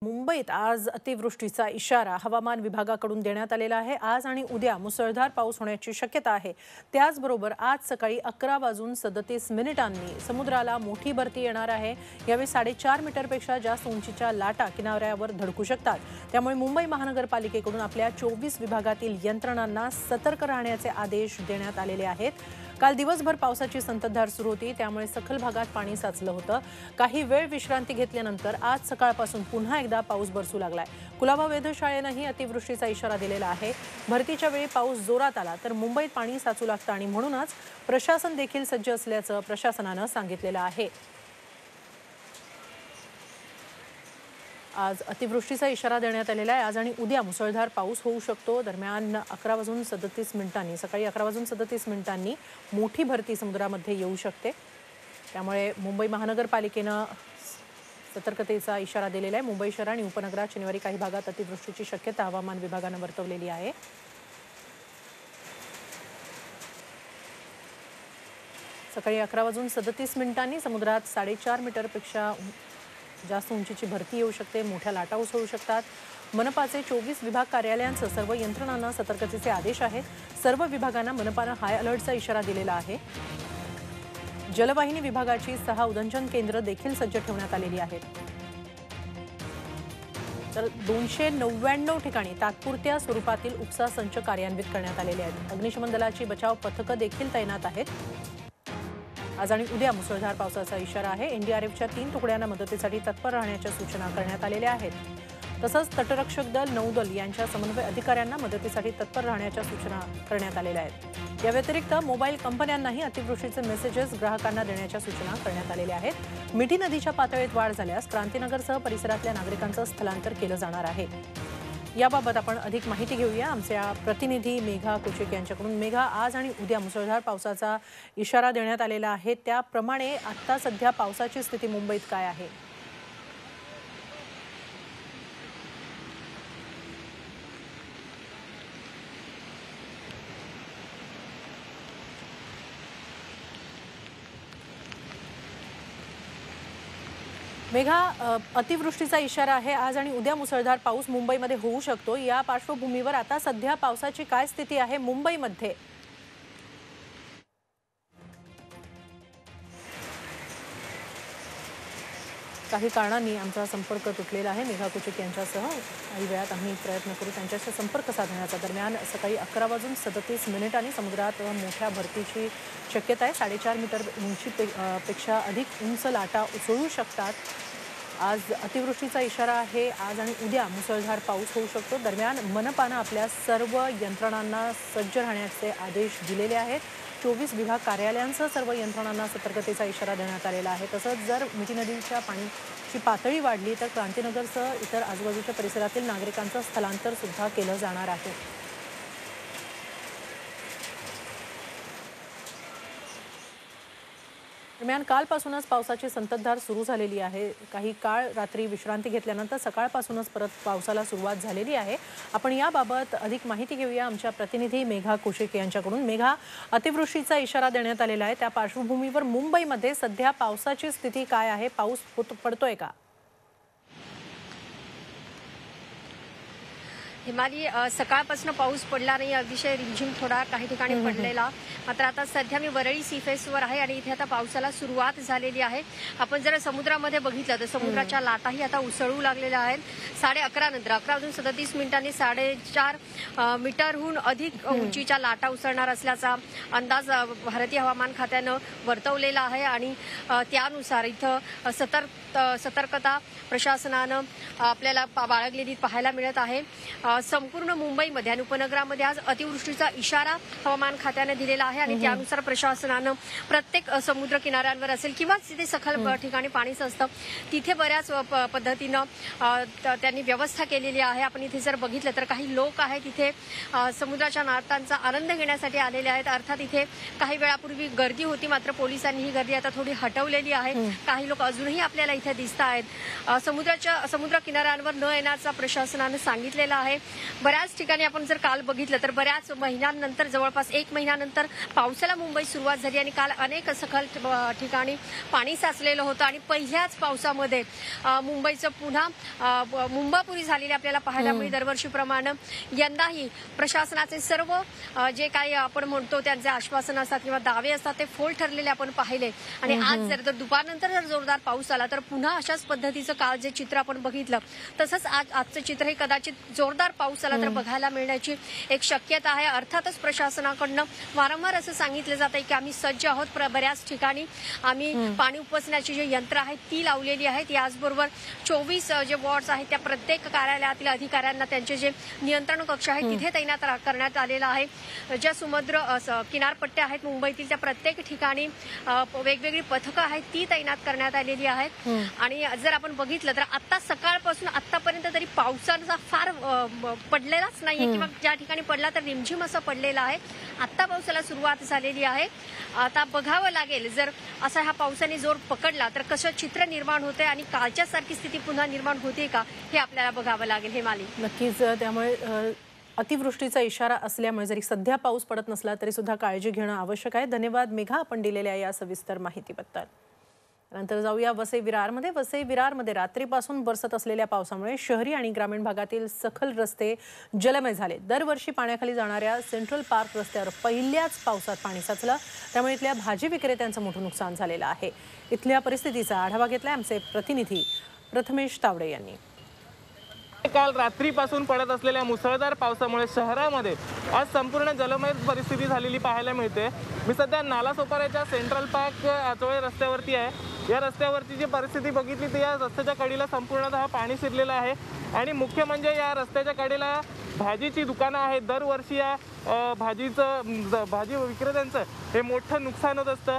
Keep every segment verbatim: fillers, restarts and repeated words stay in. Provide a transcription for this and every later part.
मुंबईत आज अतिवृष्टीचा इशारा हवामान विभागाकडून देण्यात आलेला आहे। आज आणि उद्या मुसळधार पाऊस होण्याची शक्यता आहे। त्याचबरोबर आज सकाळी अकरा वाजून सदतीस मिनिटांनी समुद्राला मोठी भरती येणार आहे। यावेळी साडेचार मीटरपेक्षा जास्त उंचीच्या लाटा किनाऱ्यावर धडकू शकतात। त्यामुळे मुंबई महानगरपालिकेकडून आपल्या चोवीस विभागातील यंत्रणांना सतर्क राहण्याचे आदेश देण्यात आलेले आहेत। काल दिवसभर पावसाची संततधार सुरू होती, त्यामुळे सखल भागात पाणी साचलं होतं। काही वेळ विश्रांती घेतल्यानंतर आज सकाळपासून पुन्हा एकदा पाऊस बरसू लागलाय। कुलाबा वेधशाळेनेही अतिवृष्टीचा इशारा दिलेला आहे। भरतीच्या वेळी पाऊस जोरात आला तर मुंबईत पाणी साचू लागतं आणि म्हणूनच प्रशासन देखील सज्ज असल्याचं प्रशासनानं सांगितलेलं आहे। आज अतिवृष्टीचा इशारा देण्यात आलेला आहे। आज आणि उद्या मुसळधार पाऊस होऊ शकतो। दरम्यान अकरा वाजून सदतीस मिनिटांनी सकाळी अकरा वाजून सदतीस मिनिटांनी मोठी भरती समुद्रामध्ये येऊ शकते। त्यामुळे मुंबई महानगरपालिकेनं सतर्कतेचा इशारा दिलेला आहे। मुंबई शहर आणि उपनगरात शनिवारी काही भागात अतिवृष्टीची शक्यता हवामान विभागानं वर्तवलेली आहे। सकाळी अकरा वाजून सदतीस मिनिटांनी समुद्रात साडेचार मीटरपेक्षा जास्त उंचीची भरती येऊ शकते। मोठ्या लाटा उसळू शकतात। मनपाचे चोवीस विभाग कार्यालयांसह सर्व यंत्रणांना सतर्कतेचे आदेश आहेत। सर्व विभागांना मनपानं हाय अलर्टचा इशारा दिलेला आहे। जलवाहिनी विभागाची सहा उदंचन केंद्र देखील सज्ज ठेवण्यात आलेली आहेत। तर दोनशे नव्याण्णव ठिकाणी तात्पुरत्या स्वरूपातील उपसा संच कार्यान्वित करण्यात आलेले आहेत। अग्निशमन दलाची बचाव पथकं देखील तैनात आहेत। आज आणि उद्या मुसळधार पावसाचा इशारा आहे। एनडीआरएफच्या तीन तुकड्यांना मदतीसाठी तत्पर राहण्याच्या सूचना करण्यात आलेल्या आहेत। तसंच तटरक्षक दल, नौदल यांच्या समन्वय अधिकाऱ्यांना मदतीसाठी तत्पर राहण्याच्या सूचना करण्यात आलेल्या आहेत। या व्यतिरिक्त मोबाईल कंपन्यांनाही अतिवृष्टीचे मेसेजेस ग्राहकांना देण्याच्या सूचना करण्यात आलेल्या आहेत। मिठी नदीच्या पातळीत वाढ झाल्यास क्रांतीनगरसह परिसरातल्या नागरिकांचं स्थलांतर केलं जाणार आहे। याबाबत आपण अधिक माहिती घेऊया आमच्या प्रतिनिधी मेघा कुचिक यांच्याकडून। मेघा, आज आणि उद्या मुसळधार पावसाचा इशारा देण्यात आलेला आहे, त्याप्रमाणे आता सध्या पावसाची स्थिती मुंबईत काय आहे? मेघा, अतिवृष्टीचा इशारा आहे। आज आणि उद्या मुसळधार पाऊस मुंबईमध्ये होऊ शकतो। या पार्श्वभूमीवर आता सध्या पावसाची काय स्थिती आहे मुंबईमध्ये? काही कारणांनी आमचा संपर्क तुटलेला आहे। मेघा कुचिक यांच्यासह काही वेळात आम्ही प्रयत्न करू त्यांच्याशी संपर्क साधण्याचा। दरम्यान सकाळी अकरा वाजून सदतीस मिनिटांनी समुद्रात मोठ्या भरतीची शक्यता आहे। साडेचार मीटर उंची पेक्षा अधिक उंच लाटा उसळू शकतात। आज अतिवृष्टीचा इशारा आहे। आज आणि उद्या मुसळधार पाऊस होऊ शकतो। दरम्यान मनपानं आपल्या सर्व यंत्रणांना सज्ज राहण्याचे आदेश दिलेले आहेत। चोवीस विभाग कार्यालयांसह सर्व यंत्रणांना सतर्कतेचा इशारा देण्यात आलेला आहे। तसंच जर मिठी नदीच्या पाण्याची पातळी वाढली तर क्रांतीनगरसह इतर आजूबाजूच्या परिसरातील नागरिकांचं स्थलांतर सुद्धा केलं जाणार आहे। दरम्यान कालपासूनच पावसाची संततधार सुरू झालेली आहे। काही काळ रात्री विश्रांती घेतल्यानंतर सकाळपासूनच परत पावसाला सुरुवात झालेली आहे। आपण याबाबत अधिक माहिती घेऊया आमच्या प्रतिनिधी मेघा कुशिक यांच्याकडून। मेघा, अतिवृष्टीचा इशारा देण्यात आलेला आहे, त्या पार्श्वभूमीवर मुंबईमध्ये सध्या पावसाची स्थिती काय आहे? पाऊस पडतोय का? हिमाली, सकाळपासून पाऊस पडला नाही, अतिशय रिमझिम थोडा काही ठिकाणी पडलेला। मात्र आता सध्या मी वरळी सीफेसवर आहे आणि इथे आता पावसाला सुरुवात झालेली आहे। आपण जर समुद्रामध्ये बघितलं तर समुद्राच्या लाटाही आता उसळू लागलेल्या आहेत। साडे अकरा नंतर अकरा वाजून सदतीस मिनिटांनी साडेचार मीटरहून अधिक उंचीच्या लाटा उसळणार असल्याचा अंदाज भारतीय हवामान खात्यानं वर्तवलेला आहे आणि त्यानुसार इथं सतर्क सतर्कता प्रशासनानं आपल्याला बाळगलेली पाहायला मिळत आहे। संपूर्ण मुंबईमध्ये आणि उपनगरामध्ये आज अतिवृष्टीचा इशारा हवामान खात्याने दिलेला आहे आणि त्यानुसार प्रशासनानं प्रत्येक समुद्र किनाऱ्यांवर असेल किंवा तिथे सखल ठिकाणी पाणीच असतं तिथे बऱ्याच पद्धतीनं त्यांनी व्यवस्था केलेली आहे। आपण इथे जर बघितलं तर काही लोक आहेत तिथे समुद्राच्या लाटांचा आनंद घेण्यासाठी आलेले आहेत। अर्थात इथे काही वेळापूर्वी गर्दी होती, मात्र पोलिसांनी ही गर्दी आता थोडी हटवलेली आहे। काही लोक अजूनही आपल्याला इथे दिसत आहेत। समुद्राच्या समुद्र किनाऱ्यांवर न येण्याचा प्रशासनानं सांगितलेलं आहे। बऱ्याच ठिकाणी आपण जर काल बघितलं तर बऱ्याच महिन्यांनंतर जवळपास एक महिन्यानंतर पावसाला मुंबईत सुरुवात झाली आणि काल अनेक सखल ठिकाणी पाणी साचलेलं होतं आणि पहिल्याच पावसामध्ये मुंबईचं पुन्हा मुंबापुरी झालेली आपल्याला पाहायला मिळते दरवर्षीप्रमाणे. यंदाही प्रशासनाचे सर्व अ, जे काही आपण म्हणतो त्यांचे आश्वासन असतात किंवा दावे असतात ते फोल ठरलेले आपण पाहिले. आणि आज जर जर दुपारनंतर जर जोरदार पाऊस आला तर पुन्हा अशाच पद्धतीचं काल जे चित्र आपण बघितलं तसंच आज आजचं चित्र हे कदाचित जोरदार पाऊस आला तर बघायला मिळण्याची एक शक्यता आहे. अर्थातच प्रशासनाकडनं वारंवार असं सांगितलं जात आहे की आम्ही सज्ज आहोत. बऱ्याच ठिकाणी आम्ही पाणी उपसण्याची जी यंत्र आहेत ती लावलेली आहेत. याचबरोबर चोवीस जे वॉर्ड्स आहेत त्या प्रत्येक कार्यालयातील अधिकाऱ्यांना त्यांचे जे नियंत्रण कक्ष आहेत तिथे तैनात करण्यात आलेला आहे. ज्या समुद्र किनारपट्ट्या आहेत मुंबईतील त्या प्रत्येक ठिकाणी वेगवेगळी पथकं आहेत ती तैनात करण्यात आलेली आहेत. आणि जर आपण बघितलं तर आता सकाळपासून आतापर्यंत तरी पावसाचा फार पडलेलाच नाहीये किंवा ज्या ठिकाणी पडला तर रिमझिम असं पडलेला आहे. आता पावसाला सुरुवात झालेली आहे. आता बघावं लागेल जर असा हा पावसाने जोर पकडला तर कसं चित्र निर्माण होते आणि कालच्या सारखी स्थिती पुन्हा निर्माण होते का हे आपल्याला बघावं लागेल. हे माली नक्कीच. त्यामुळे अतिवृष्टीचा इशारा असल्यामुळे जरी सध्या पाऊस पडत नसला तरी सुद्धा काळजी घेणं आवश्यक आहे. धन्यवाद मेघा आपण दिलेल्या या सविस्तर माहितीबद्दल. नंतर जाऊया वसई विरारमध्ये. वसई विरारमध्ये रात्रीपासून बरसत असलेल्या पावसामुळे शहरी आणि ग्रामीण भागातील सखल रस्ते जलमय झाले. दरवर्षी पाण्याखाली जाणाऱ्या सेंट्रल पार्क रस्त्यावर पहिल्याच पावसात पाणी साचलं. त्यामुळे इथल्या भाजी विक्रेत्यांचं मोठं नुकसान झालेलं आहे. इथल्या परिस्थितीचा आढावा घेतलाय आमचे प्रतिनिधी प्रथमेश तावडे यांनी. काल रात्रीपासून पडत असलेल्या मुसळधार पावसामुळे शहरामध्ये आज संपूर्ण जलमय परिस्थिती झालेली पाहायला मिळते. मी सध्या नालासोपाऱ्याच्या सेंट्रल पार्क आचोळे रस्त्यावरती आहे. या रस्त्यावरची जी परिस्थिती बघितली तर या रस्त्याच्या कडेला संपूर्णतः पाणी शिरलेलं आहे. आणि मुख्य म्हणजे या रस्त्याच्या कडेला भाजीची दुकानं आहेत. दरवर्षी या भाजीचं भाजी विक्रेत्यांचं हे मोठं नुकसान होत असतं.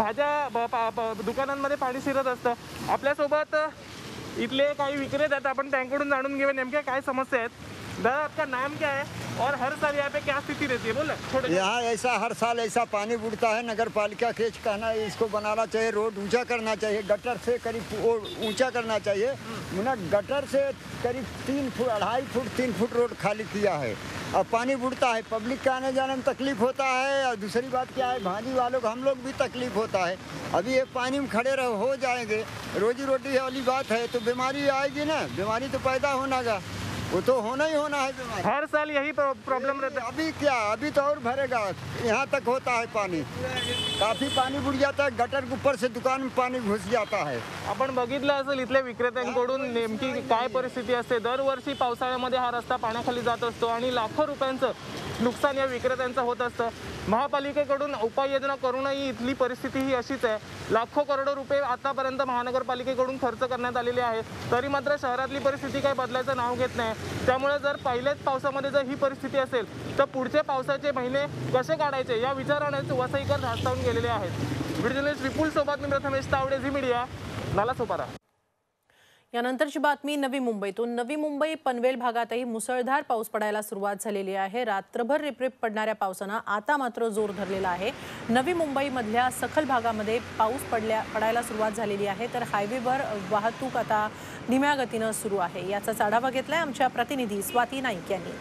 भाज्या दुकानांमध्ये पाणी शिरत असतं. आपल्यासोबत इतले काही विक्रेते आहेत, आपण त्यांकडून जाणून घेऊया नेमक्या काय समस्या आहेत. दादा आपका नाम क्या है और हर साल यहाँ पे क्या स्थिति रहती है? बोलो। यहाँ ऐसा हर साल ऐसा पानी उड़ता है। नगर पालिका के कहना है इसको बनाना चाहिए, रोड ऊंचा करना चाहिए, गटर से करीब ऊंचा करना चाहिए। मुना गटर से करीब तीन फुट अढ़ाई फुट तीन फुट रोड खाली किया है। अब पानी उड़ता है, पब्लिक का आने जाने में तकलीफ होता है। और दूसरी बात क्या है, भाजी वालों को हम लोग भी तकलीफ होता है। अभी ये पानी में खड़े रह हो जाएंगे, रोजी रोटी वाली बात है तो बीमारी आएगी ना, बीमारी तो पैदा होना गा, वो तो होना ही होना है बीमारी। हर साल यही प्रॉब्लम रहता है। अभी क्या, अभी तो और भरेगा, यहाँ तक होता है पाणी, काफी पाणी बुड जाता है। गटर के ऊपर से दुकान में पाणी घुस जाता है। आपण बघितलं असेल इथल्या विक्रेत्यांकडून नेमकी काय परिस्थिती असते। दरवर्षी पावसाळ्यामध्ये हा रस्ता पाण्याखाली जात असतो आणि लाखो रुपयांचं नुकसान या विक्रेत्यांचं होत असतं। महापालिकेकडून उपाययोजना करूनही इथली परिस्थिती ही अशीच आहे। लाखो करोडो रुपये आतापर्यंत महानगरपालिकेकडून खर्च करण्यात आलेले आहेत, तरी मात्र शहरातली परिस्थिती काही बदलायचं नाव घेत नाही। त्यामुळे जर पहिल्याच पावसामध्ये जर ही परिस्थिती असेल तर पुढचे पावसाचे महिने कसे काढायचे या विचारानेच वसईकर धास्तावून गेलेले आहेत। व्हिडिओ जर्नलिस्ट विपुल सोबत मी प्रथमेश तावडे, झी मीडिया, नालासोपारा। यानंतरची बातमी नवी मुंबईतून। नवी मुंबई पनवेल भागातही मुसळधार पाऊस पडायला सुरुवात झालेली आहे। रात्रभर रिपरिप पडणाऱ्या पावसानं आता मात्र जोर धरलेला आहे। नवी मुंबईमधल्या सखल भागामध्ये पाऊस पडल्या पडायला सुरुवात झालेली आहे, तर हायवेवर वाहतूक आता धीम्या गतीनं सुरू आहे। याचा आढावा घेतलाय आमच्या प्रतिनिधी स्वाती नाईक यांनी।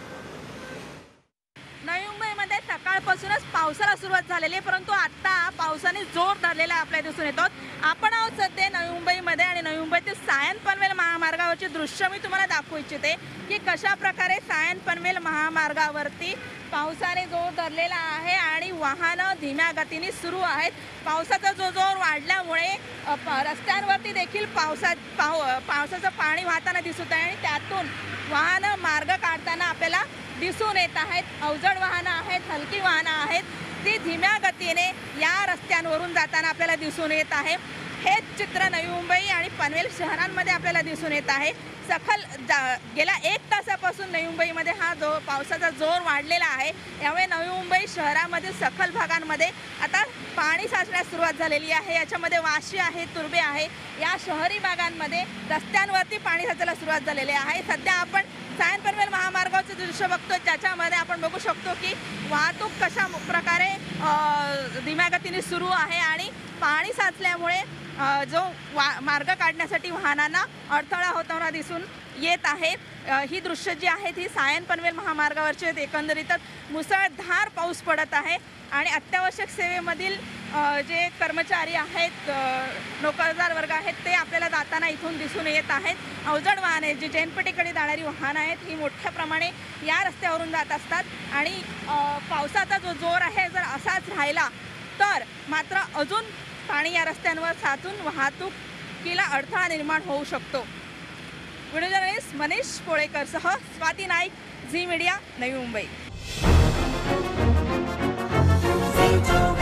नवी मुंबईमध्ये सकाळपासूनच पावसाला सुरुवात झालेली आहे, परंतु आता पावसाने जोर धरलेला आपल्या दिसून येतो। आपण आहोत सध्या नवी मुंबईमध्ये आणि नवी मुंबईतील सायन पनवेल महामार्गावरचे दृश्य मी तुम्हाला दाखवू इच्छिते की कशा प्रकारे सायन पनवेल महामार्गावरती पावसाने जोर धरलेला आहे आणि वाहनं धीम्या गतीने सुरू आहेत। पावसाचा जो जोर वाढल्यामुळे रस्त्यांवरती देखील पावसा पाव पावसाचं पाणी वाहताना दिसत आहे आणि त्यातून वाहनं मार्ग काढताना आपल्याला दिसून येत आहेत। अवजड वाहनं आहेत, हलकी वाहनं आहेत, ती धीम्या गतीने या रस्त्यांवरून जाताना आपल्याला दिसून येत आहे। हेच चित्र नवी मुंबई आणि पनवेल शहरांमध्ये आपल्याला दिसून येत आहे। सखल गेल्या एक तासापासून नवी मुंबईमध्ये हा जो पावसाचा जोर वाढलेला आहे, यामुळे नवी मुंबई शहरामध्ये सखल भागांमध्ये आता पाणी साचण्यास सुरुवात झालेली आहे। याच्यामध्ये वाशी आहे, तुर्बे आहे, या शहरी भागांमध्ये रस्त्यांवरती पाणी साचायला सुरुवात झालेली आहे। सध्या आपण सायन पनवेल महामार्गाचं दृश्य बघतो, ज्याच्यामध्ये आपण बघू शकतो की वाहतूक कशा प्रकारे धीम्या गतीने सुरू आहे आणि पाणी साचल्यामुळे जो मार्ग काढण्यासाठी वाहनांना अडथळा होताना दिसून येत आहे। ही दृश्य जी आहेत ही सायन पनवेल महामार्गावरची आहेत। एकंदरीतच मुसळधार पाऊस पडत आहे आणि अत्यावश्यक सेवेमधील अ, जे कर्मचारी आहेत, अ, नोकरदार वर्ग आहेत, ते आपल्याला जाताना इथून दिसून येत आहेत. अवजड वाहने, जी जैनपेठेकडे जाणारी वाहनं आहेत, ही मोठ्या प्रमाणे या रस्त्यावरून जात असतात आणि अ, पावसाचा जो जोर आहे जर असाच राहिला तर मात्र अजून पाणी या रस्त्यांवर साचून वाहतुकीला अडथळा निर्माण होऊ शकतो. व्हिडिओ जर्नलिस्ट मनीष पोळेकरसह स्वाती नाईक, झी मीडिया, नवी मुंबई.